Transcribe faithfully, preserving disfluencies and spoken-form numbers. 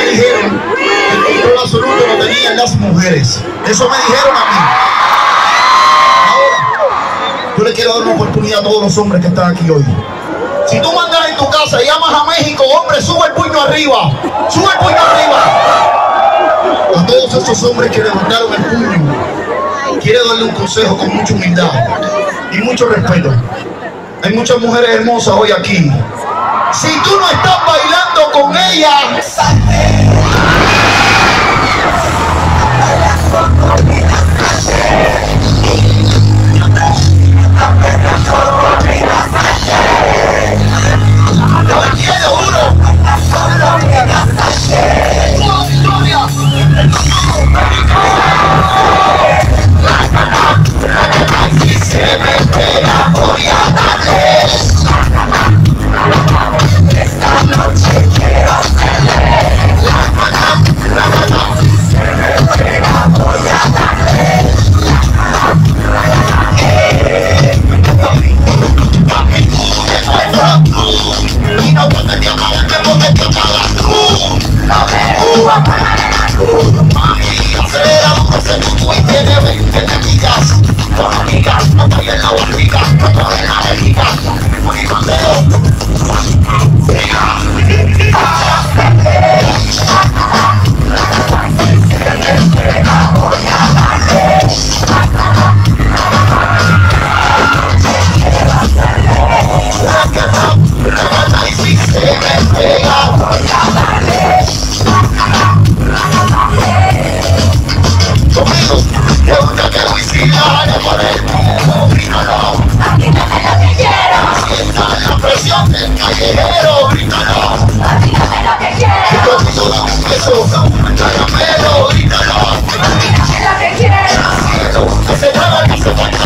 dijeron que el control absoluto lo tenían las mujeres. Eso me dijeron a mí. Ahora, yo le quiero dar una oportunidad a todos los hombres que están aquí hoy. Si tú mandas en tu casa y llamas a México, hombre, sube el puño arriba. Sube el puño arriba. A todos esos hombres que levantaron el puño, quiero darle un consejo con mucha humildad y mucho respeto. Hay muchas mujeres hermosas hoy aquí. Si tú no estás bailando con ellas, callejero, grítalo. Dígame lo que quiero. Si tú piso la beso, cáramelo, grítalo. Dígame lo que quiero. Que se mueva, que se mueva.